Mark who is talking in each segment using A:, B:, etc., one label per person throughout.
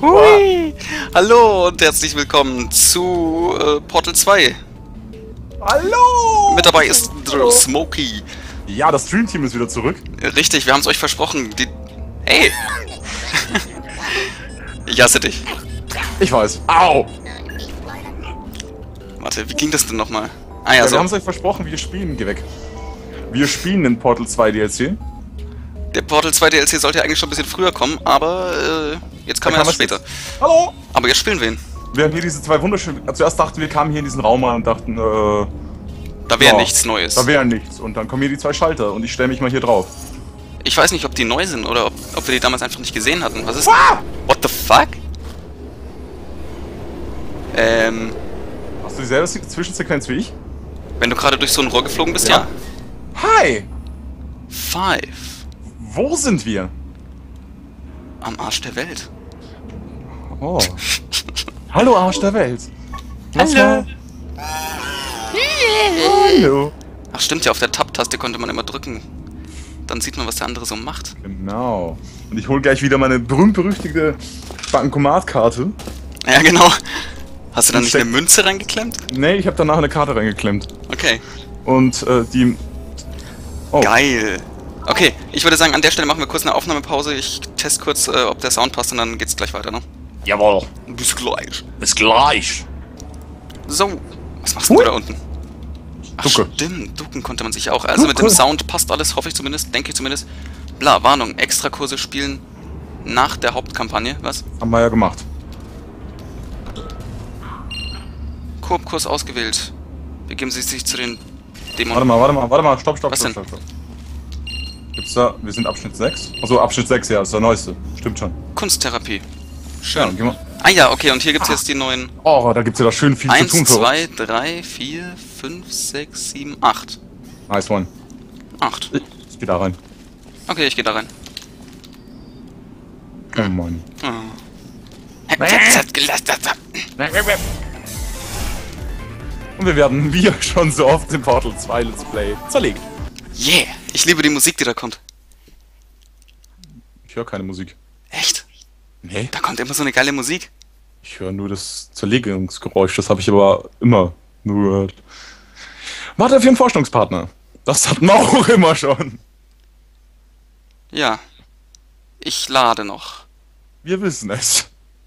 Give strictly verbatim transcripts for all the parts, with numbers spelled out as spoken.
A: Hui! Hallo und herzlich willkommen zu äh, Portal zwei.
B: Hallo!
A: Mit dabei ist Hallo. Smokey.
B: Ja, das Streamteam ist wieder zurück.
A: Richtig, wir haben es euch versprochen. Die... Hey! Ich hasse dich.
B: Ich weiß. Au!
A: Warte, wie ging das denn nochmal? Ah ja,
B: ja
A: so.
B: Wir haben es euch versprochen, wir spielen. Geh weg. Wir spielen in Portal zwei D L C.
A: Der Portal zwei D L C sollte ja eigentlich schon ein bisschen früher kommen, aber äh, jetzt kam er erst später.
B: Hallo!
A: Aber jetzt spielen wir ihn.
B: Wir haben hier diese zwei wunderschönen... Zuerst dachten wir, kamen hier in diesen Raum rein und dachten, äh...
A: Da wäre
B: ja,
A: nichts Neues.
B: Da wäre nichts. Und dann kommen hier die zwei Schalter und ich stelle mich mal hier drauf.
A: Ich weiß nicht, ob die neu sind oder ob, ob wir die damals einfach nicht gesehen hatten. Was ist
B: ah!
A: What the fuck? Ähm...
B: Hast du dieselbe Zwischensequenz wie ich?
A: Wenn du gerade durch so ein Rohr geflogen bist, ja.
B: ja. Hi!
A: Five.
B: Wo sind wir?
A: Am Arsch der Welt.
B: Oh. Hallo Arsch der Welt. Lass
A: Hallo.
B: Hallo.
A: Ach stimmt ja, auf der Tab-Taste konnte man immer drücken. Dann sieht man, was der andere so macht.
B: Genau. Und ich hole gleich wieder meine berühmt-berüchtigte Bankomatkarte.
A: Ja, genau. Hast du da
B: Und
A: nicht eine Münze reingeklemmt?
B: Nee, ich habe danach eine Karte reingeklemmt.
A: Okay.
B: Und äh, die...
A: Oh. Geil. Okay, ich würde sagen, an der Stelle machen wir kurz eine Aufnahmepause. Ich teste kurz, äh, ob der Sound passt und dann geht's gleich weiter, ne?
B: Jawohl.
A: Bis gleich.
B: Bis gleich.
A: So, was machst du da unten? Ach,
B: Ducke.
A: stimmt, ducken konnte man sich auch. Also mit dem Sound passt alles, hoffe ich zumindest, denke ich zumindest. Bla, Warnung, Extrakurse spielen nach der Hauptkampagne, was?
B: Haben wir ja gemacht.
A: Koop-Kurs ausgewählt. Begeben Sie sich zu den Dämonen.
B: Warte mal, warte mal, warte mal, stopp, stopp,
A: was
B: stopp,
A: denn?
B: stopp, stopp. Gibt's da, wir sind Abschnitt sechs? Achso, Abschnitt sechs, ja, ist der neueste. Stimmt schon.
A: Kunsttherapie.
B: Ja,
A: Schön.
B: dann gehen wir.
A: Ah ja, okay, und hier gibt's jetzt die neuen...
B: Oh, da gibt's ja da schön viel
A: eins,
B: zu tun für
A: zwei, drei, vier, fünf, sechs, sieben, acht.
B: Nice one.
A: acht.
B: Ich geh da rein.
A: Okay, ich gehe da rein.
B: Oh Mann.
A: Oh.
B: Und wir werden, wie schon so oft im Portal zwei Let's Play, zerlegt.
A: Yeah! Ich liebe die Musik, die da kommt.
B: Ich höre keine Musik.
A: Echt?
B: Nee.
A: Da kommt immer so eine geile Musik.
B: Ich höre nur das Zerlegungsgeräusch, das habe ich aber immer nur gehört. Warte für einen Forschungspartner. Das hatten wir auch immer schon.
A: Ja. Ich lade noch.
B: Wir wissen es.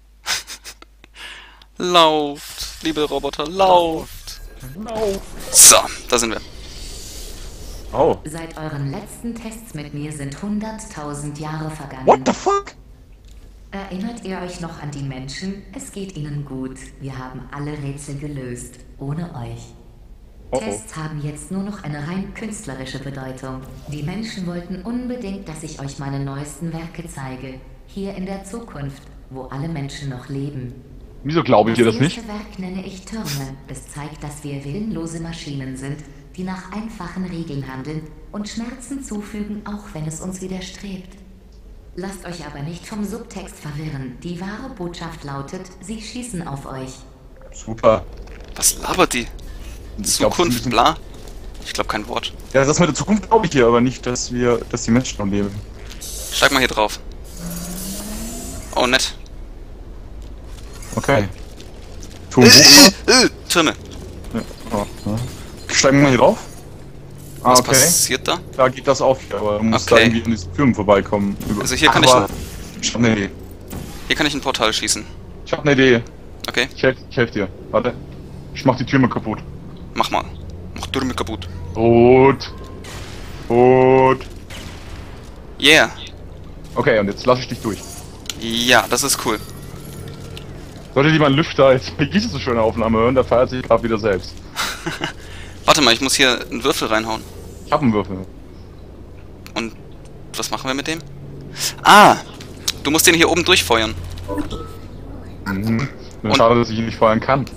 A: Lauft, liebe Roboter, lauft.
B: Lauft.
A: So, da sind wir.
B: Oh.
C: Seit euren letzten Tests mit mir sind hunderttausend Jahre vergangen.
B: What the fuck?
C: Erinnert ihr euch noch an die Menschen? Es geht ihnen gut. Wir haben alle Rätsel gelöst. Ohne euch.
B: Oh oh.
C: Tests haben jetzt nur noch eine rein künstlerische Bedeutung. Die Menschen wollten unbedingt, dass ich euch meine neuesten Werke zeige. Hier in der Zukunft, wo alle Menschen noch leben.
B: Wieso glaube ich dir das nicht?
C: Das erste Werk nenne ich Türme. Es zeigt, dass wir willenlose Maschinen sind, die nach einfachen Regeln handeln und Schmerzen zufügen, auch wenn es uns widerstrebt. Lasst euch aber nicht vom Subtext verwirren. Die wahre Botschaft lautet, sie schießen auf euch.
B: Super.
A: Was labert die?
B: Ich glaub,
A: Zukunft, bla? Ich glaube kein Wort.
B: Ja, das mit der Zukunft glaube ich hier, aber nicht, dass wir, dass die Menschen noch leben.
A: Steig mal hier drauf. Oh, nett.
B: Okay. Turmbuch.
A: Äh, äh, Türme.
B: Ja. Oh, ja. Steigen wir mal hier drauf? Ah,
A: Was
B: okay.
A: passiert da?
B: Da geht das auf hier, aber du musst
A: Okay.
B: da irgendwie an diesen Türmen vorbeikommen.
A: Also hier kann
B: aber
A: ich...
B: ich hab eine Idee.
A: Hier kann ich ein Portal schießen.
B: Ich hab eine Idee.
A: Okay,
B: Ich helf, ich helf dir. Warte. Ich mach die Türme kaputt.
A: mach mal. Mach Türme kaputt.
B: Rot. Rot.
A: Yeah.
B: Okay, und jetzt lasse ich dich durch.
A: Ja, das ist cool.
B: Sollte lieber ein Lüfter als diese so schöne Aufnahme hören, der feiert sich gerade wieder selbst.
A: Warte mal, ich muss hier einen Würfel reinhauen.
B: Ich hab einen Würfel.
A: Und was machen wir mit dem? Ah! Du musst den hier oben durchfeuern.
B: Mhm. Nur
A: Und-
B: schade, dass ich ihn nicht feuern kann.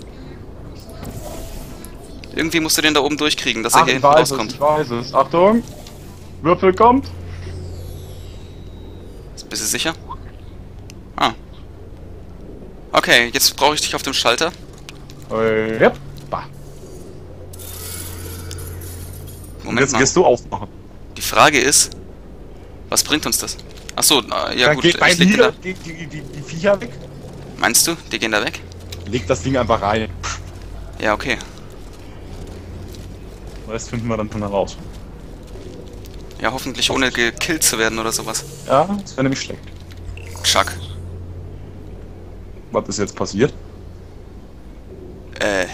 A: Irgendwie musst du den da oben durchkriegen, dass er
B: Ach,
A: hier
B: ich
A: hinten
B: weiß es,
A: rauskommt.
B: ich weiß es. Achtung! Würfel kommt!
A: Bist du sicher? Ah. Okay, jetzt brauche ich dich auf dem Schalter.
B: Äh, yep. Bah.
A: Moment
B: Jetzt
A: mal.
B: gehst du aufmachen.
A: Die Frage ist, was bringt uns das? Achso, äh, ja
B: Dann
A: gut,
B: geht bei
A: ich leg den
B: mir
A: da.
B: die, die, die, die Viecher weg.
A: Meinst du, die gehen da weg?
B: Leg das Ding einfach rein.
A: Ja, okay.
B: Den Rest finden wir dann schon heraus.
A: Ja, hoffentlich ohne gekillt zu werden oder sowas.
B: Ja, das wäre nämlich schlecht.
A: Chuck.
B: Was ist jetzt passiert?
A: Äh,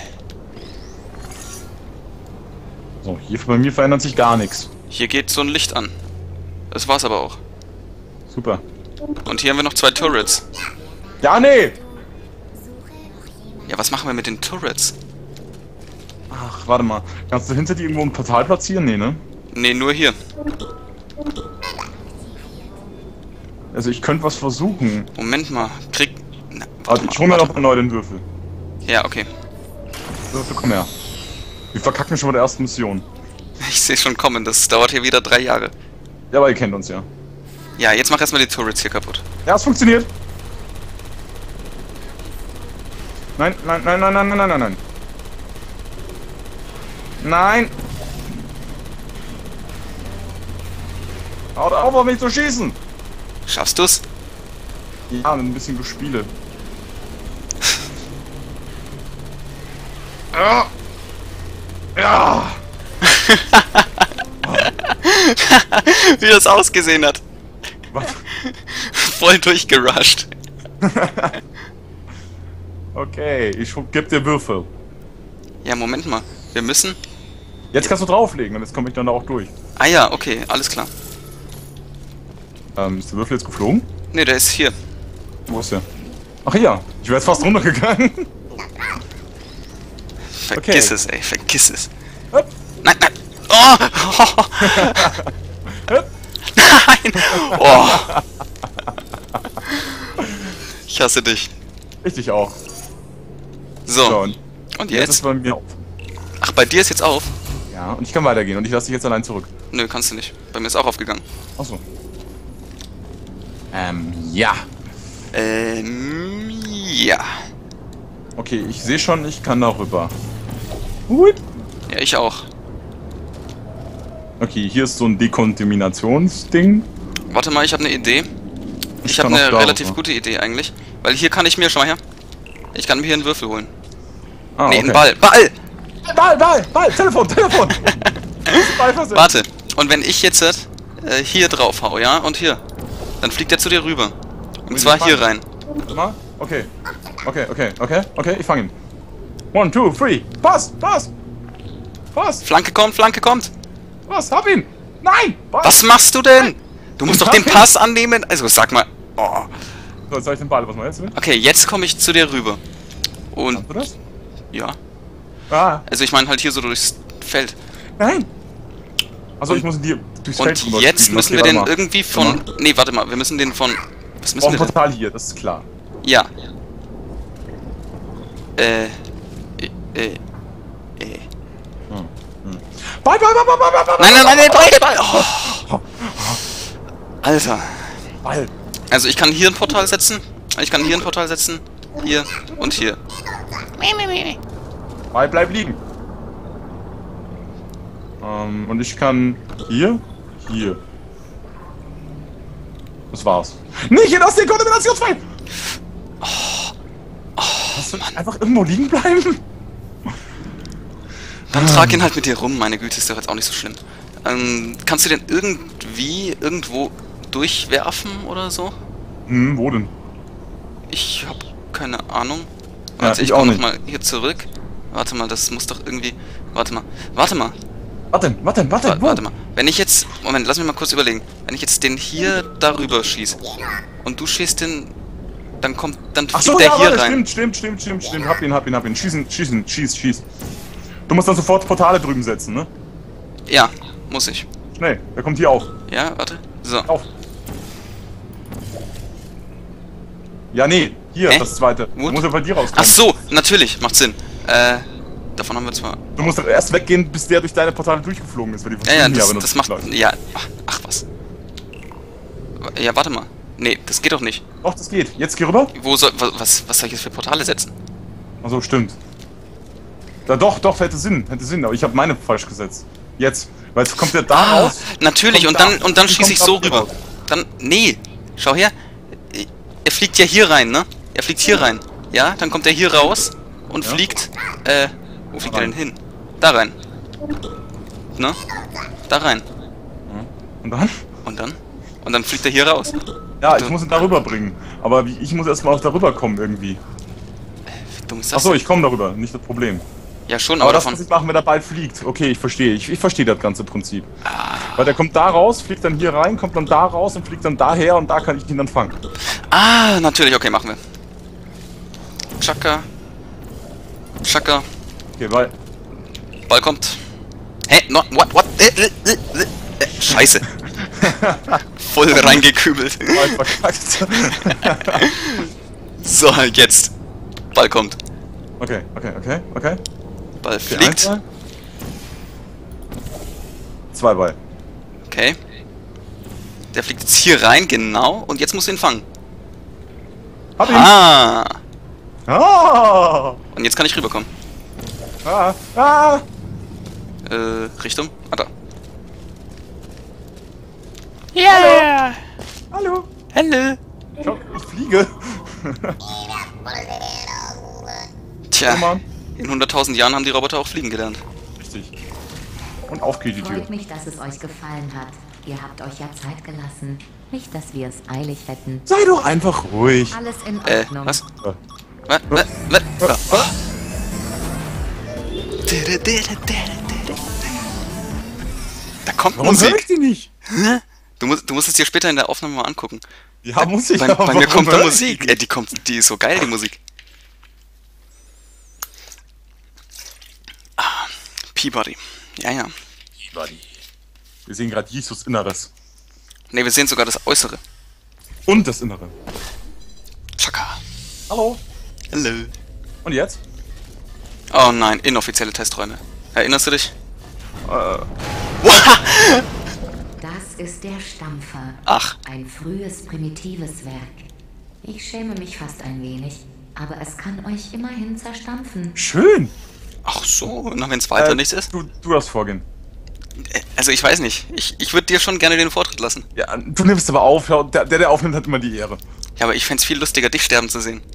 B: So, hier bei mir verändert sich gar nichts.
A: hier geht so ein Licht an. Das war's aber auch.
B: Super.
A: Und hier haben wir noch zwei Turrets.
B: Ja, nee!
A: Ja, was machen wir mit den Turrets?
B: Ach, warte mal. Kannst du hinter dir irgendwo ein Portal platzieren? Nee, ne?
A: Nee, nur hier.
B: Also ich könnte was versuchen.
A: Moment mal. Krieg... Na,
B: Also ich hole mir noch mal neu den Würfel.
A: Ja, okay.
B: Würfel, komm her. Wir verkacken schon bei der ersten Mission.
A: Ich sehe schon kommen. Das dauert hier wieder drei Jahre.
B: Ja, aber ihr kennt uns ja.
A: Ja, jetzt mach erstmal die Turrets hier kaputt.
B: Ja, es funktioniert. Nein, nein, nein, nein, nein, nein, nein, nein. Nein! Haut auf, auf mich zu schießen!
A: Schaffst du's?
B: Ja, mit ein bisschen Gespiele. Ja! Ja!
A: Wie das ausgesehen hat.
B: Was?
A: Voll durchgerusht.
B: Okay, ich geb dir Würfel.
A: Ja, Moment mal. Wir müssen...
B: Jetzt kannst du drauflegen und jetzt komme ich dann da auch durch.
A: Ah ja, okay, alles klar.
B: Ähm, ist der Würfel jetzt geflogen?
A: Ne, der ist hier.
B: Wo ist der? Ach ja, ich wäre jetzt fast runtergegangen.
A: Vergiss
B: Okay.
A: es, ey, vergiss es.
B: Hup.
A: Nein, nein. Oh!
B: Hup.
A: Nein! Oh! Ich hasse dich.
B: Richtig auch.
A: So,
B: So, und
A: und
B: jetzt ist
A: jetzt?
B: bei mir auf.
A: Ach, bei dir ist jetzt auf?
B: Ja, und ich kann weitergehen und ich lasse dich jetzt allein zurück.
A: Nö, kannst du nicht. Bei mir ist auch aufgegangen.
B: Achso. Ähm, ja.
A: Ähm, ja.
B: Okay, ich sehe schon, ich kann darüber. Hup.
A: Ja, ich auch.
B: Okay, hier ist so ein Dekontaminationsding.
A: Warte mal, ich habe eine Idee. Ich,
B: Ich
A: habe
B: kann auch
A: eine
B: darüber.
A: relativ gute Idee eigentlich. Weil hier kann ich mir, schau mal her. Ich kann mir hier einen Würfel holen.
B: Ah,
A: Nee,
B: okay.
A: einen Ball. Ball!
B: Ball, Ball, Ball, Telefon, Telefon! Ball versetzt.
A: Warte. Und wenn ich jetzt äh, hier drauf hau, ja? Und hier. Dann fliegt er zu dir rüber. Und
B: Muss
A: zwar
B: ich
A: hier
B: fangen?
A: rein.
B: Warte mal. Okay. Okay, okay, okay, okay, ich fange ihn. One, two, three. Pass, pass! Pass,
A: Flanke kommt, Flanke kommt.
B: pass, hab ihn! Nein! Pass!
A: Was machst du denn? Du musst
B: Ich
A: doch den
B: hab ihn.
A: Pass annehmen. Also sag mal. Oh.
B: So, jetzt habe ich den Ball. Was machst du?
A: Okay, jetzt komme ich zu dir rüber. Und
B: Hast du das?
A: ja.
B: Ah,
A: Also ich meine halt hier so durchs Feld.
B: nein! Also ich muss ihn dir durchs Feld
A: Und
B: rüber
A: jetzt
B: spielen.
A: müssen
B: Okay,
A: wir den
B: warte mal.
A: irgendwie von...
B: Warte
A: Nee, warte mal. Wir müssen den von... Was
B: Oh,
A: müssen
B: ein
A: wir denn?
B: Portal hier, das ist klar.
A: Ja. Äh... Äh... Äh... äh.
B: Ball, Ball, Ball, Ball, Ball, Ball,
A: Nein, nein, nein, nein, Ball, Ball! Oh. Alter.
B: Ball.
A: Also ich kann hier ein Portal setzen. Ich kann hier ein Portal setzen. Hier und hier.
B: Ball, bleib liegen. Ähm, und ich kann hier, hier. Das war's. Nicht in das Dekontaminationsfeld! Oh, oh, Kannst du einfach irgendwo liegen bleiben?
A: Dann trag ihn halt mit dir rum. Meine Güte, ist doch jetzt auch nicht so schlimm. Ähm, kannst du den irgendwie irgendwo durchwerfen oder so?
B: Hm, wo denn?
A: Ich hab keine Ahnung.
B: Ja,
A: Warte,
B: ich
A: ich
B: auch
A: komm
B: nicht.
A: nochmal hier zurück. Warte mal, das muss doch irgendwie... Warte mal. Warte mal.
B: Warte, warte, warte,
A: Warte,
B: wo?
A: warte mal. Wenn ich jetzt... Moment, lass mich mal kurz überlegen. Wenn ich jetzt den hier darüber schieße und du schießt den... Dann kommt... Dann
B: Ach
A: fliegt
B: so,
A: der
B: ja,
A: hier
B: warte,
A: rein.
B: stimmt, stimmt, stimmt, stimmt, stimmt. Hab ihn, hab ihn, hab ihn. Schießen, schießen, schieß, schieß. Du musst dann sofort Portale drüben setzen, ne?
A: Ja, muss ich.
B: Schnell, der kommt hier auf.
A: Ja, warte. So.
B: Auf. Ja, nee, hier,
A: Hä?
B: das zweite.
A: Wo?
B: Du musst ja bei dir rauskommen.
A: Ach so, natürlich. Macht Sinn. Äh... Davon haben wir zwar...
B: Du musst doch erst weggehen, bis der durch deine Portale durchgeflogen ist, weil die
A: Ja, ja,
B: verschwinden
A: das,
B: wenn du
A: das macht...
B: läufst.
A: Ja, ach, ach was. Ja, warte mal. Nee, das geht doch nicht.
B: Doch, das geht. Jetzt geh rüber.
A: Wo soll... Was, was, was soll ich jetzt für Portale setzen?
B: Achso, stimmt. Da doch, doch, hätte Sinn, hätte Sinn, aber ich habe meine falsch gesetzt. Jetzt, weil es kommt ja da
A: Ah,
B: raus.
A: natürlich.
B: Kommt
A: Und dann,
B: da.
A: und dann
B: Die
A: schieße ich so
B: kommt da
A: rüber.
B: raus.
A: Dann... Nee. Schau her. Er fliegt ja hier rein, ne? Er fliegt hier rein. Ja, dann kommt er hier raus und
B: Ja.
A: fliegt, äh, wo fliegt er denn hin? Da rein. Ne? Da rein.
B: Und dann?
A: Und dann? Und dann fliegt er hier raus.
B: Ja, ich muss ihn darüber bringen. Aber wie, ich muss erstmal auch darüber kommen irgendwie.
A: Wie dumm ist das?
B: Achso, ich komme darüber, nicht das Problem.
A: Ja, schon,
B: Aber
A: aber
B: das
A: davon.
B: muss ich machen, wenn er bald fliegt. Okay, ich verstehe. Ich, ich verstehe das ganze Prinzip. Weil der kommt da raus, fliegt dann hier rein, kommt dann da raus und fliegt dann daher und da kann ich ihn dann fangen.
A: Ah, natürlich, okay, machen wir. Chaka. Chaka.
B: Okay, weil...
A: Ball kommt. Hä? No, what, what? Äh, äh, äh, äh, Scheiße. Voll reingekübelt.
B: weil verkackt.
A: So, jetzt. Ball kommt.
B: Okay, okay, okay, okay.
A: Ball
B: Okay,
A: fliegt.
B: eins Ball. Zwei Ball.
A: Okay. Der fliegt jetzt hier rein, genau. Und jetzt musst du ihn fangen.
B: Hab ihn!
A: Ah.
B: Ah!
A: Und jetzt kann ich rüberkommen.
B: Ah! Ah!
A: Äh, Richtung? Ah, da.
B: Yeah! Hallo!
A: Hallo.
B: Schau, ich fliege!
A: Tja,
B: Komm mal.
A: in hunderttausend Jahren haben die Roboter auch fliegen gelernt.
B: Richtig. Und auf geht die Tür.
C: Freut mich, dass es euch gefallen hat. Ihr habt euch ja Zeit gelassen. Nicht, dass wir es eilig hätten.
B: Sei doch einfach ruhig.
C: Alles in
A: Äh,
C: Ordnung.
A: was?
B: Ja.
A: Was? Was? Was?
B: Ah, ah.
A: Da kommt
B: Warum höre ich
A: Musik.
B: die nicht?
A: Du musst, du musst es dir später in der Aufnahme mal angucken.
B: Ja, muss ich,
A: Bei,
B: aber
A: bei mir
B: warum
A: kommt da
B: höre ich
A: Musik.
B: die
A: Äh, die kommt, die ist so geil, die Musik. Ah, Peabody. Ja, ja.
B: nicht? Wir sehen gerade Jesus Inneres.
A: Ne, wir sehen sogar das Äußere.
B: Und das Innere.
A: Chaka.
B: Hallo.
A: Hallo.
B: Und jetzt?
A: Oh nein, inoffizielle Testräume. Erinnerst du dich?
B: Äh,
C: Das ist der Stampfer.
A: Ach,
C: Ein frühes, primitives Werk. Ich schäme mich fast ein wenig, aber es kann euch immerhin zerstampfen.
B: schön.
A: ach so, na wenn's weiter
B: Äh,
A: nichts ist.
B: Du, du darfst vorgehen.
A: Äh, Also ich weiß nicht. Ich, ich würde dir schon gerne den Vortritt lassen.
B: Ja, du nimmst aber auf. Ja, Der, der, der aufnimmt, hat immer die Ehre.
A: Ja, aber ich fänd's viel lustiger, dich sterben zu sehen.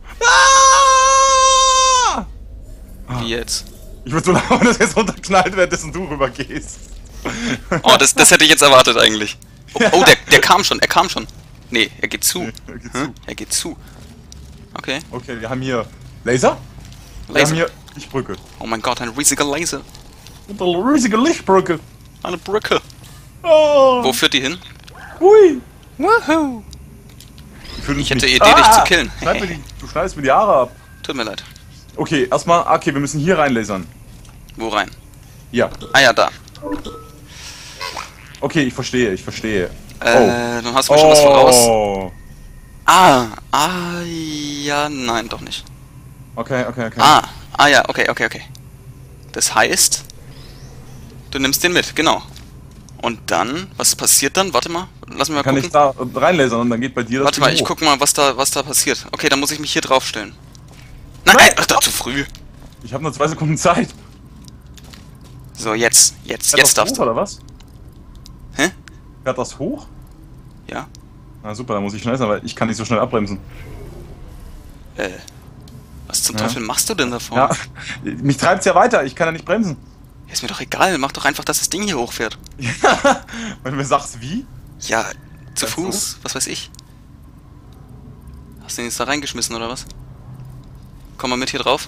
B: Ah!
A: Wie jetzt?
B: Ich würde so lange, wenn das jetzt runterknallt, währenddessen du rübergehst.
A: Oh, das, das hätte ich jetzt erwartet eigentlich. Oh, oh der, der kam schon, er kam schon. Nee, er geht zu.
B: Er geht
A: Hä?
B: zu.
A: Er geht zu. Okay.
B: Okay, wir haben hier Laser. Wir
A: Laser.
B: haben hier Lichtbrücke.
A: Oh mein Gott, ein riesiger Laser.
B: Und eine riesige Lichtbrücke.
A: Eine Brücke.
B: Oh.
A: Wo führt die hin?
B: Hui.
A: Woohoo.
B: Ich
A: hätte Idee, dich zu killen.
B: Schneid mir die, du schneidest mir die Haare ab.
A: Tut mir leid.
B: Okay, erstmal, okay, wir müssen hier rein lasern.
A: Wo rein?
B: Ja.
A: Ah ja, da.
B: Okay, ich verstehe, ich verstehe.
A: Äh, dann hast du mir schon was voraus.
B: Oh.
A: Ah, ah, ja, nein, doch nicht.
B: Okay, okay, okay.
A: Ah, ah ja, okay, okay, okay. Das heißt, du nimmst den mit, genau. Und dann, was passiert dann? Warte mal, lass mich mal
B: Kann
A: gucken.
B: ich da reinlasern und dann geht bei dir das
A: Warte mal,
B: Ding
A: ich
B: hoch.
A: guck mal, was da, was da passiert. Okay, dann muss ich mich hier draufstellen. Nein,
B: Nein.
A: ach, da zu früh.
B: Ich habe nur zwei Sekunden Zeit.
A: So, jetzt, jetzt,
B: Fährt
A: jetzt
B: das
A: darfst
B: hoch,
A: du.
B: oder was?
A: Hä?
B: Fährt das hoch?
A: Ja.
B: Na super, dann muss ich schnell sein, weil ich kann nicht so schnell abbremsen.
A: Äh, was zum
B: Ja.
A: Teufel machst du denn da vorne?
B: Ja, mich treibt's ja weiter, ich kann ja nicht bremsen.
A: Ist mir doch egal, mach doch einfach, dass das Ding hier hochfährt.
B: Ja, wenn du mir sagst, wie?
A: Ja, zu
B: Ganz
A: Fuß, was weiß ich. Hast du den jetzt da reingeschmissen, oder was? Komm mal mit hier drauf.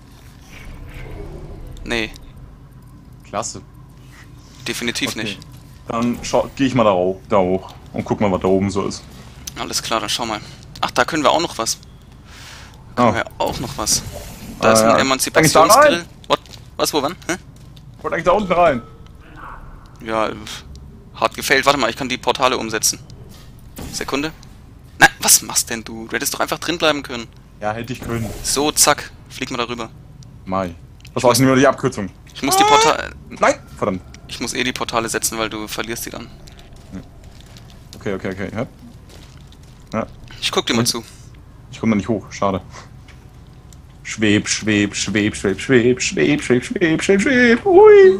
A: Nee,
B: Klasse.
A: definitiv
B: Okay.
A: nicht.
B: Dann gehe ich mal da, hoch, da hoch und guck mal, was da oben so ist.
A: Alles klar, dann schau mal. Ach, da können wir auch noch was.
B: Oh.
A: Können wir auch noch was. Da ist
B: Äh,
A: ein
B: Eigentlich da
A: Emanzipationsgrill.
B: rein?
A: What? Was, wo, wann? Hä?
B: Ich wollte eigentlich da unten rein.
A: Ja, äh, hart gefailt. Warte mal, ich kann die Portale umsetzen. Sekunde. Nein, was machst denn du? Du hättest doch einfach drin bleiben können.
B: Ja, hätte ich können.
A: So, zack. Flieg mal darüber.
B: Mai. Das war nur die Abkürzung.
A: Ich muss die Portale...
B: Nein! Verdammt.
A: Ich muss eh die Portale setzen, weil du verlierst die dann.
B: Okay, okay, okay. Ja. Ja.
A: Ich guck dir mal zu.
B: Ich komme da nicht hoch, schade. Schweb, schweb, schweb, schweb, schweb, schweb, schweb, schweb, schweb, schweb. Ui.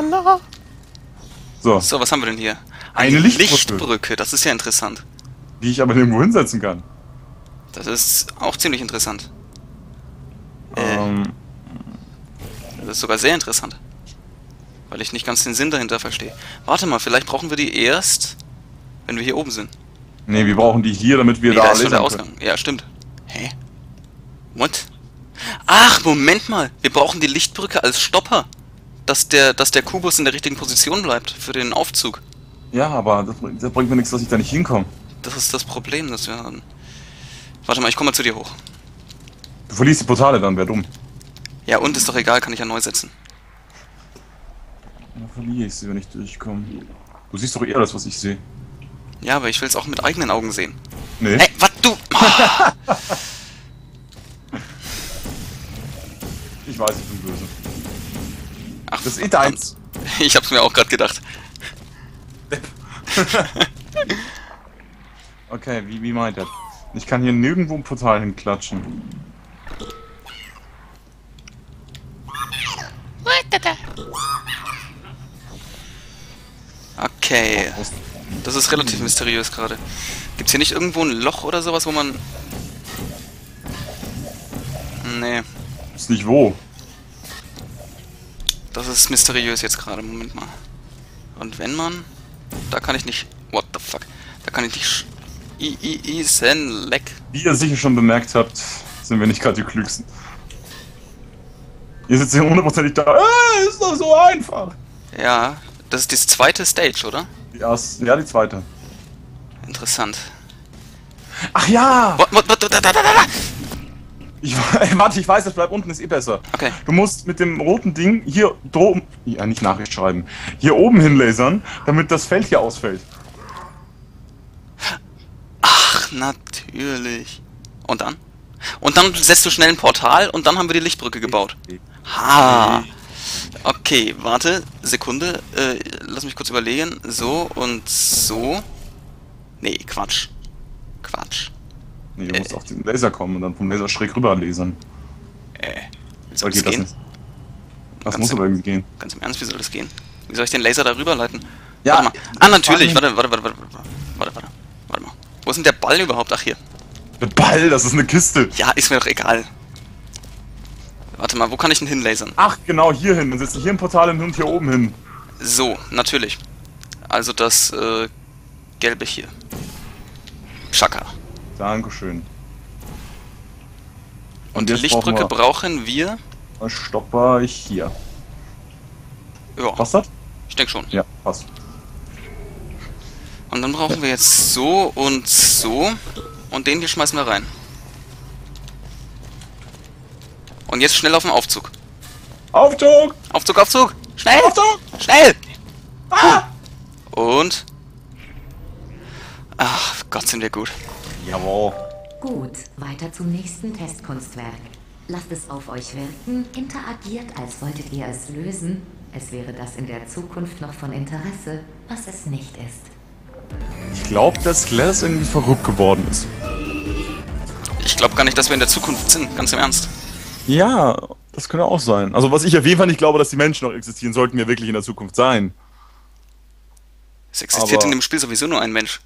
B: So,
A: So, was haben wir denn hier?
B: Eine Lichtbrücke.
A: Lichtbrücke, das ist ja interessant.
B: die ich aber nirgendwo hinsetzen kann.
A: Das ist auch ziemlich interessant. Äh,
B: Ähm,
A: das ist sogar sehr interessant. Weil ich nicht ganz den Sinn dahinter verstehe. Warte mal, vielleicht brauchen wir die erst, wenn wir hier oben sind.
B: nee, wir brauchen die hier, damit wir
A: Nee,
B: da
A: da ist schon der
B: lasern
A: Ausgang. Ja, stimmt. Hä? What? Ach, Moment mal. Wir brauchen die Lichtbrücke als Stopper. Dass der, dass der Kubus in der richtigen Position bleibt für den Aufzug.
B: können. Ja, aber das, das bringt mir nichts, dass ich da nicht hinkomme.
A: Das ist das Problem, das wir haben. Warte mal, ich komme mal zu dir hoch.
B: Du verlierst die Portale dann, wäre dumm.
A: Ja, und ist doch egal, kann ich ja neu setzen.
B: Dann verliere ich sie, wenn ich durchkomme. Du siehst doch eher das, was ich sehe.
A: Ja, aber ich will es auch mit eigenen Augen sehen.
B: Nee.
A: Hey, was du...
B: Ich weiß, ich bin böse.
A: Ach,
B: Das ist eh deins.
A: ich hab's mir auch gerade gedacht.
B: Okay, wie, wie meint er? Ich kann hier nirgendwo ein Portal hinklatschen.
A: Okay. Das ist relativ mysteriös gerade. Gibt's hier nicht irgendwo ein Loch oder sowas, wo man... Nee,
B: Ist nicht wo.
A: das ist mysteriös jetzt gerade. Moment mal. Und wenn man... Da kann ich nicht... What the fuck? Da kann ich nicht... sch- I, I, I, sen, leck.
B: Wie ihr sicher schon bemerkt habt, sind wir nicht gerade die Klügsten. Ihr sitzt hier hundertprozentig da. Äh, ist doch so einfach.
A: Ja, das ist das zweite Stage, oder?
B: Die erste, ja, die zweite.
A: Interessant.
B: Ach ja!
A: What, what, what, da, da, da, da.
B: Ich, warte, ich weiß, das bleibt unten, ist eh besser.
A: Okay.
B: Du musst mit dem roten Ding hier droben, ja nicht Nachricht schreiben, hier oben hinlasern, damit das Feld hier ausfällt.
A: Ach, natürlich. Und dann? Und dann setzt du schnell ein Portal und dann haben wir die Lichtbrücke gebaut. Ha. Okay, warte, Sekunde. Äh, lass mich kurz überlegen. So und so. Nee, Quatsch. Quatsch.
B: Nee, du musst auf den Laser kommen und dann vom Laser schräg rüber lasern.
A: Äh, wie
B: Oder
A: soll das
B: geht das
A: gehen?
B: nicht? Das
A: Ganz
B: muss
A: im-
B: aber irgendwie gehen.
A: Ganz im Ernst, wie soll das gehen? Wie soll ich den Laser da rüberleiten?
B: Ja,
A: Warte mal. Ah, natürlich.
B: Warte.
A: Warte, warte, warte, warte, warte, warte. Warte mal. Wo ist denn der Ball überhaupt? Ach, hier.
B: Der Ball, das ist eine Kiste.
A: Ja, ist mir doch egal. Warte mal, wo kann ich denn hinlasern?
B: Ach, genau, hier hin. Dann setzt du hier ein Portal hin und hier oben hin.
A: So, natürlich. Also das äh, gelbe hier. Chaka.
B: Dankeschön.
A: Und die
B: jetzt
A: Lichtbrücke
B: brauchen
A: brauchen wir...
B: wir Stopper hier.
A: Ja,
B: Passt das?
A: ich denke schon.
B: Ja, passt.
A: Und dann brauchen wir jetzt so und so. Und den hier schmeißen wir rein. Und jetzt schnell auf den Aufzug.
B: Aufzug!
A: Aufzug, Aufzug! Schnell!
B: Aufzug!
A: Schnell!
B: Ah!
A: Und... Ach Gott, sind wir gut.
B: Jawohl.
C: Gut, weiter zum nächsten Testkunstwerk. Lasst es auf euch wirken, interagiert, als wolltet ihr es lösen. Es wäre das in der Zukunft noch von Interesse, was es nicht ist.
B: Ich glaube, dass Glass irgendwie verrückt geworden ist.
A: Ich glaube gar nicht, dass wir in der Zukunft sind, ganz im Ernst.
B: Ja, das könnte auch sein. Also was ich auf jeden Fall nicht glaube, dass die Menschen noch existieren, sollten wir wirklich in der Zukunft sein.
A: Es existiert
B: Aber-
A: in dem Spiel sowieso nur ein Mensch.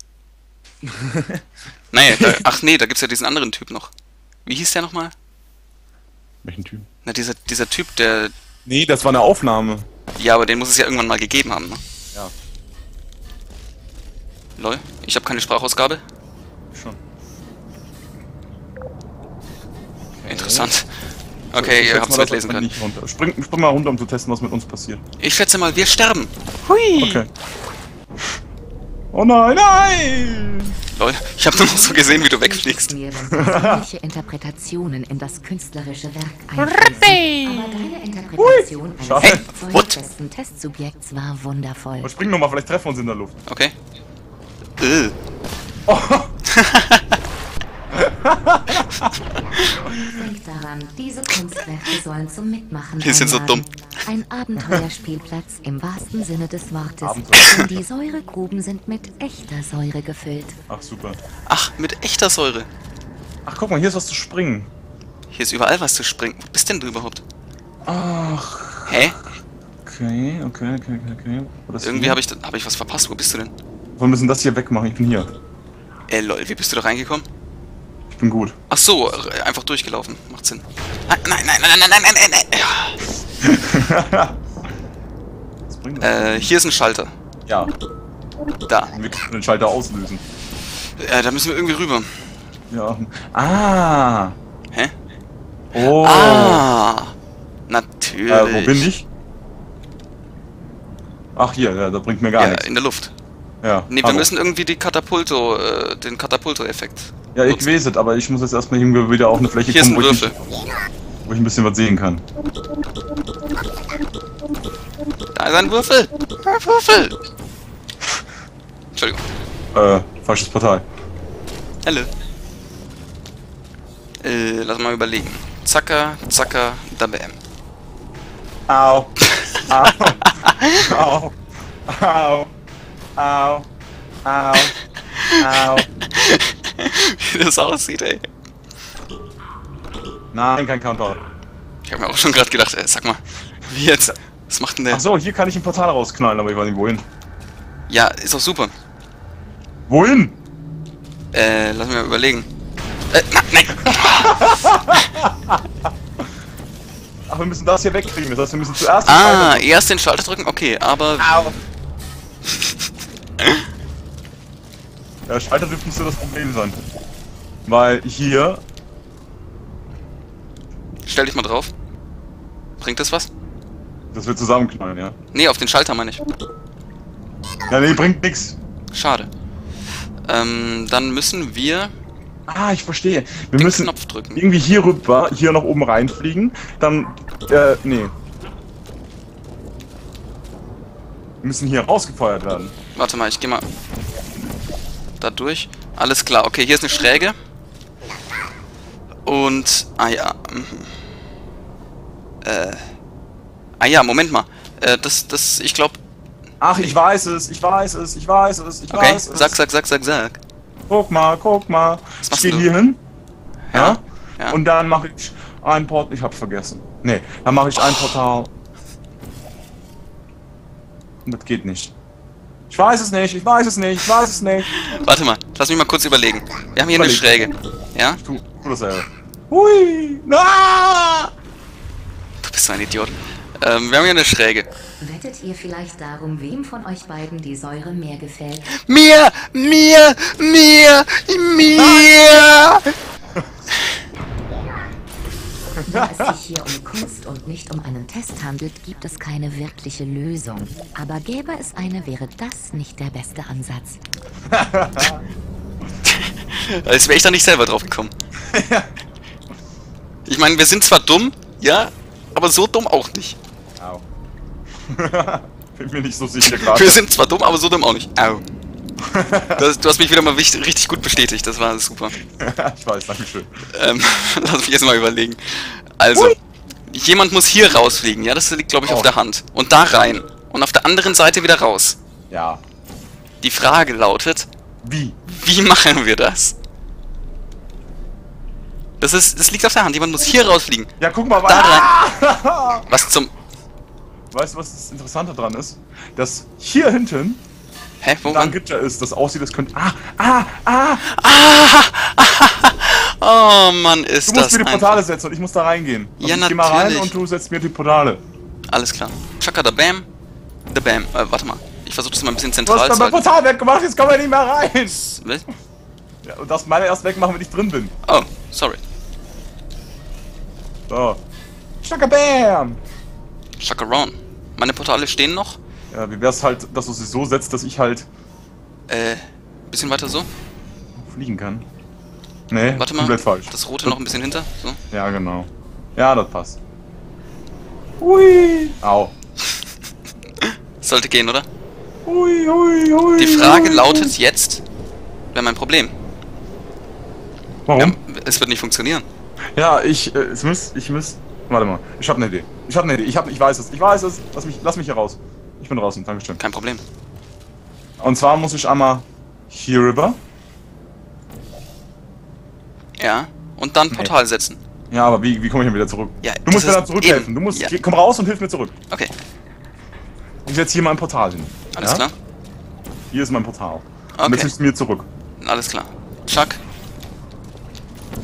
A: Naja, da, ach nee, da gibt's ja diesen anderen Typ noch. Wie hieß der nochmal?
B: Welchen Typ?
A: Na, dieser, dieser Typ, der...
B: Nee, das war eine Aufnahme.
A: Ja, aber den muss es ja irgendwann mal gegeben haben, ne?
B: Ja.
A: Lol, ich habe keine Sprachausgabe.
B: Schon.
A: Interessant. Okay,
B: Ich
A: ihr
B: schätze
A: habt's
B: mal, das
A: mitlesen
B: hat man
A: können.
B: nicht runter. Spring, spring mal runter, um zu testen, was mit uns passiert.
A: Ich schätze mal, wir sterben. Hui!
B: Okay. Oh nein, nein!
A: Lol, ich habe nur noch so gesehen, wie du wegfliegst.
C: Mir, wenn persönliche Interpretationen in das künstlerische Werk einfließen. Aber deine Interpretation eines
B: schade.
A: Hey, what?
C: besten Testsubjekts war wundervoll.
B: Aber spring nochmal, vielleicht treffen wir uns in der Luft.
A: Okay. Äh.
C: Denkt daran, diese Kunstwerke sollen zum Mitmachen
A: Wir sind so
C: einladen.
A: dumm.
C: Ein Abenteuerspielplatz im wahrsten Sinne des Wortes.
B: Abenteuer.
C: Denn die Säuregruben sind mit echter Säure gefüllt.
B: Ach, super.
A: Ach, mit echter Säure.
B: Ach, guck mal, hier ist was zu springen.
A: Hier ist überall was zu springen. Wo bist denn du überhaupt?
B: Ach,
A: Hä?
B: okay, okay, okay, okay, okay. War das
A: Irgendwie
B: hier?
A: habe ich, hab ich was verpasst. Wo bist du denn?
B: Wir müssen das hier wegmachen, ich bin hier.
A: Ey, lol, wie bist du da reingekommen?
B: Ich Ich bin gut.
A: Ach so, äh, einfach durchgelaufen. Macht Sinn. Ah, nein, nein, nein, nein, nein, nein, nein, nein. Ja.
B: Was bringt das?
A: Äh, hier ist ein Schalter.
B: Ja,
A: Da.
B: wir können den Schalter auslösen.
A: Äh, da müssen wir irgendwie rüber.
B: Ja. Ah.
A: Hä?
B: Oh.
A: Ah. Natürlich.
B: Äh, wo bin ich? Ach, hier, ja, das bringt mir gar
A: Ja,
B: nichts.
A: in der Luft.
B: Ja.
A: Nee, wir
B: hallo.
A: müssen irgendwie die Katapulto, äh, den Katapulto-Effekt.
B: Ja, ich
A: nutzen.
B: weiß es, aber ich muss jetzt erstmal irgendwie wieder auf eine Fläche
A: Hier ist
B: kommen,
A: ein
B: wo ich,
A: Würfel.
B: wo ich ein bisschen was sehen kann.
A: Da ist ein Würfel. Ein Würfel. Entschuldigung.
B: Äh, falsches Portal.
A: Hallo. Äh, lass mal überlegen. Zacker, zacker, da bam.
B: Au. Au. Au. Au. Au. Au. Au.
A: Wie das aussieht, ey.
B: Nein, kein Countdown.
A: Ich hab mir auch schon gerade gedacht, ey, sag mal, wie jetzt? Was macht denn der?
B: Ach so, hier kann ich ein Portal rausknallen, aber ich weiß nicht wohin.
A: Ja, ist doch super.
B: Wohin?
A: Äh, lass mich mal überlegen. Äh, na, nein!
B: Ach, wir müssen das hier wegkriegen. Das heißt, wir müssen zuerst den
A: Ah,
B: Schalter drücken.
A: erst den Schalter drücken? Okay, aber...
B: Au. Der Schalter dürfte nicht so das Problem sein. Weil hier...
A: Stell dich mal drauf. Bringt das was?
B: Das wird zusammenknallen, ja.
A: Nee, auf den Schalter meine ich.
B: Ja, nee, bringt nix.
A: Schade. Ähm, dann müssen wir
B: Ah, ich verstehe. Wir
A: den
B: müssen
A: Knopf drücken.
B: irgendwie hier rüber, hier nach oben reinfliegen. Dann, äh, nee. Wir müssen hier rausgefeuert werden.
A: Warte mal, ich geh mal da durch. Alles klar, okay, hier ist eine Schräge. Und, ah ja, mhm. äh, ah ja, Moment mal. Äh, das, das, ich glaube,
B: Ach, ich weiß es, ich weiß es, ich weiß es, ich
A: okay,
B: weiß es.
A: sag, sag, sag, sag, sag.
B: Guck mal, guck mal.
A: Was
B: Ich
A: machst
B: gehe
A: du?
B: hier hin. Ja?
A: Ja.
B: Und dann mache ich ein Port. Ich hab's vergessen. Nee, dann mache ich ein Portal. Und das geht nicht. Ich weiß es nicht, ich weiß es nicht, ich weiß es nicht.
A: Warte mal, lass mich mal kurz überlegen. Wir haben hier eine
B: Überleg.
A: Schräge. Ja?
B: Tu, tu dasselbe. Hui! Na!
A: Du bist so ein Idiot. Ähm, wir haben hier eine Schräge.
C: Wettet ihr vielleicht darum, wem von euch beiden die Säure mehr gefällt?
A: Mir, mir, mir, mir.
C: Da es sich hier um Kunst und nicht um einen Test handelt, gibt es keine wirkliche Lösung. Aber gäbe es eine, wäre das nicht der beste Ansatz.
A: Als wäre ich da nicht selber drauf gekommen. Ich meine, wir sind zwar dumm, ja, aber so dumm auch nicht.
B: Au. Bin mir nicht so sicher gerade.
A: Wir sind zwar dumm, aber so dumm auch nicht. Au. Das, du hast mich wieder mal wichtig, richtig gut bestätigt, das war super.
B: Ich weiß, dankeschön.
A: Ähm, lass mich jetzt mal überlegen. Also,
B: Hui.
A: jemand muss hier rausfliegen, ja, das liegt, glaube ich,
B: Oh.
A: auf der Hand. Und da rein. Und auf der anderen Seite wieder raus.
B: Ja.
A: Die Frage lautet,
B: Wie?
A: wie machen wir das? Das ist, das liegt auf der Hand, jemand muss hier rausfliegen.
B: Ja, guck mal,
A: Da
B: rein.
A: Was zum...
B: Weißt du, was das Interessante dran ist? Dass hier hinten
A: Hä, wo
B: da ein
A: man...
B: Gitter ist, das aussieht, das könnte... Ah, ah, ah!
A: Oh Mann, ist
B: Du
A: das
B: musst mir die
A: einfach-
B: Portale setzen und ich muss da reingehen. Also
A: Ja,
B: ich geh mal rein
A: natürlich.
B: und du setzt mir die Portale.
A: Alles klar. Chaka da bam. Da bam. Äh, warte mal. Ich versuche das mal ein bisschen
B: Du
A: zentral
B: hast
A: zu
B: mein
A: halten.
B: Portal weggemacht, jetzt kommen wir nicht mehr rein!
A: Was?
B: Ja, und das meine erst wegmachen, wenn ich drin bin.
A: Oh, sorry.
B: So. Schaka bam!
A: Chakaron. Meine Portale stehen noch.
B: Ja, wie wär's halt, dass du sie so setzt, dass ich halt
A: Äh, bisschen weiter so.
B: fliegen kann? Nee,
A: Warte mal.
B: komplett falsch.
A: Das rote noch ein bisschen hinter. So.
B: Ja, genau. Ja, das passt. Hui! Au.
A: Sollte gehen, oder?
B: Hui, hui, hui.
A: Die Frage
B: hui,
A: lautet jetzt, wäre mein Problem.
B: Warum?
A: Ja, es wird nicht funktionieren.
B: Ja, ich, äh, es muss, ich muss, warte mal, ich habe eine Idee. Ich habe eine Idee, ich hab, ich weiß es, ich weiß es. Lass mich, lass mich hier raus. Ich bin draußen, Dankeschön.
A: Kein Problem.
B: Und zwar muss ich einmal hier rüber.
A: Ja. Und dann Portal setzen.
B: Ja, aber wie, wie komme ich denn wieder zurück?
A: Ja,
B: du musst
A: das
B: mir dann
A: ist
B: zurückhelfen.
A: eben-
B: Du musst,
A: ja.
B: hier, komm raus und hilf mir zurück.
A: Okay.
B: Ich setze hier mein Portal hin.
A: Alles
B: ja?
A: klar?
B: Hier ist mein Portal. Und
A: Okay.
B: jetzt hilfst du mir zurück.
A: Alles klar. Chuck.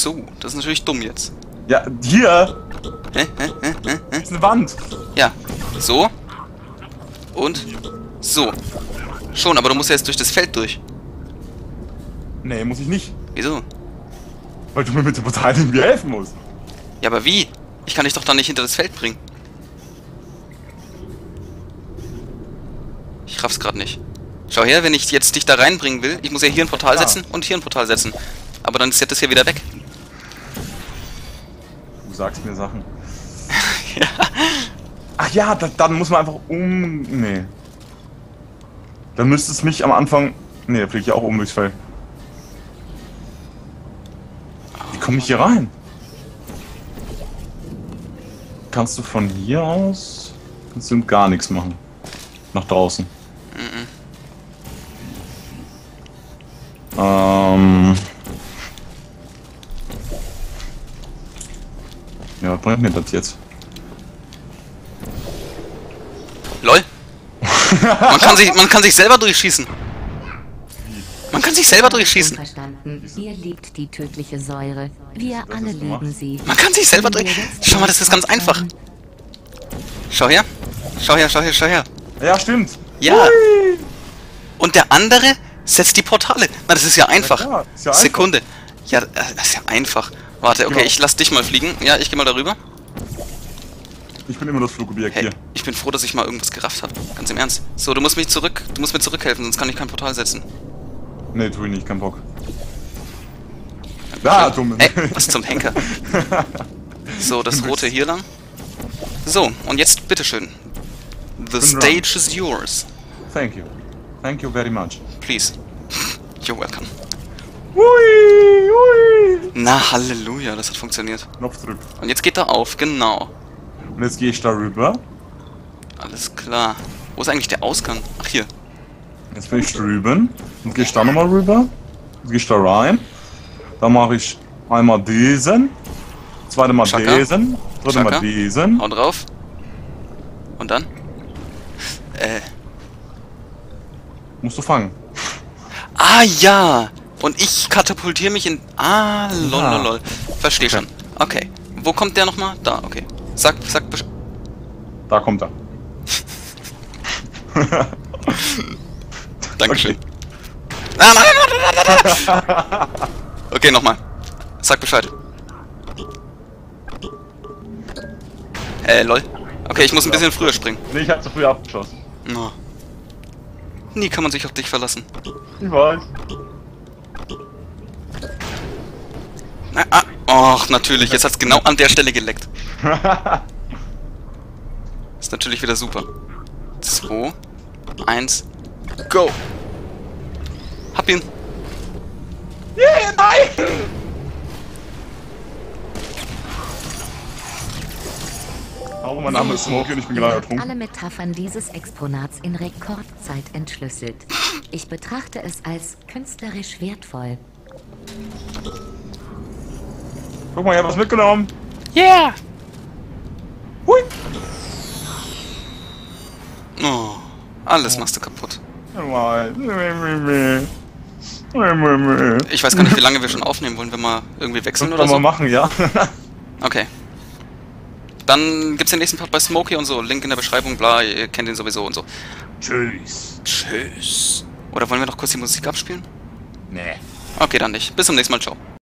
A: so, das ist natürlich dumm jetzt.
B: Ja, hier
A: Hä? Hä? Hä? Hä? Hä?
B: ist eine Wand.
A: Ja, so. Und so. Schon, aber du musst ja jetzt durch das Feld durch.
B: Nee, muss ich nicht.
A: Wieso?
B: Weil du mir mit dem Portal irgendwie helfen musst.
A: Ja, aber wie? Ich kann dich doch dann nicht hinter das Feld bringen. Ich raff's gerade nicht. Schau her, wenn ich jetzt dich da reinbringen will, ich muss ja hier ein Portal
B: Ah.
A: setzen und hier ein Portal setzen. Aber dann ist ja das hier wieder weg.
B: Du sagst mir Sachen.
A: Ja.
B: Ach ja, da, dann muss man einfach um... Nee. Dann müsste es mich am Anfang... Nee, da fliege ich auch um durchs Feld. Wie komme ich hier rein? Kannst du von hier aus... Kannst du gar nichts machen. Nach draußen.
A: Mhm.
B: Ähm... Ja, was bringt mir das jetzt?
A: Lol. Man kann sich, man kann sich selber durchschießen. Man kann sich selber durchschießen.
C: Verstanden. Ihr liebt die tödliche Säure. Wir
B: Das
C: alle
B: ist gemacht.
C: lieben sie.
A: Man kann sich selber durch... Schau mal, das ist ganz einfach. Schau her. Schau her, schau her, schau her.
B: Ja, stimmt.
A: Ja.
B: Hui.
A: Und der andere setzt die Portale. Na, das ist ja einfach.
B: Ja, klar, ist ja einfach.
A: Sekunde. Ja, das ist ja einfach. Warte, okay,
B: Ja.
A: ich lass dich mal fliegen. Ja, ich geh mal darüber.
B: Ich bin immer das Flugobjekt
A: Hey,
B: hier.
A: ich bin froh, dass ich mal irgendwas gerafft habe. Ganz im Ernst. So, du musst mich zurück, du musst mir zurückhelfen, sonst kann ich kein Portal setzen.
B: Nee, tu ich nicht, kein Bock. Ah, dumm.
A: Ey, was zum Henker. So, das rote hier lang. So, und jetzt bitteschön. The
B: Bin
A: stage is yours.
B: Thank you. Thank you very much.
A: Please. You're welcome.
B: Hui, hui.
A: Na, Halleluja, das hat funktioniert.
B: Knopf drück.
A: Und jetzt geht er auf, genau.
B: Und jetzt gehe ich da rüber.
A: Alles klar. Wo ist eigentlich der Ausgang? Ach, hier.
B: Jetzt bin ich drüben. Jetzt gehe ich da nochmal rüber. Jetzt gehe ich da rein. Dann mache ich einmal diesen. Zweite Mal
A: Chaka.
B: diesen. Dritte Mal
A: Chaka.
B: diesen.
A: Hau drauf. Und dann? Äh.
B: Musst du fangen.
A: Ah, ja! Und ich katapultiere mich in... Ah, lol,
B: Ah.
A: lol, lol. Versteh schon. Okay. Wo kommt der nochmal? Da, okay. Sag, sag Bescheid.
B: Da kommt er.
A: Dankeschön. Ah, nein, nein, nein, nein, nein. Okay, nochmal. Sag Bescheid. Äh, lol. Okay, ich muss ein bisschen früher springen.
B: Nee, ich hab zu früh abgeschossen.
A: No. Nie kann man sich auf dich verlassen.
B: Ich weiß.
A: Ah, ah. Och, natürlich. Jetzt hat's genau an der Stelle geleckt. Ist natürlich wieder super. zwei, eins, go! Hab ihn!
B: Yeah, nein! Hallo, mein Name ist Smokey und ich bin
C: Ihr
B: gerade
C: habt
B: ertrunken.
C: alle Metaphern dieses Exponats in Rekordzeit entschlüsselt. Ich betrachte es als künstlerisch wertvoll.
B: Guck mal, ich hab was mitgenommen.
A: Yeah!
B: Hui.
A: Oh, alles machst du kaputt. Ich weiß gar nicht, wie lange wir schon aufnehmen. Wollen wir mal irgendwie wechseln
B: Können wir
A: oder
B: mal
A: so?
B: machen, ja.
A: Okay. Dann gibt's den nächsten Part bei Smokey und so. Link in der Beschreibung, bla, ihr kennt ihn sowieso und so.
B: Tschüss.
A: Tschüss. Oder wollen wir noch kurz die Musik abspielen?
B: Nee.
A: Okay, dann nicht. Bis zum nächsten Mal, ciao.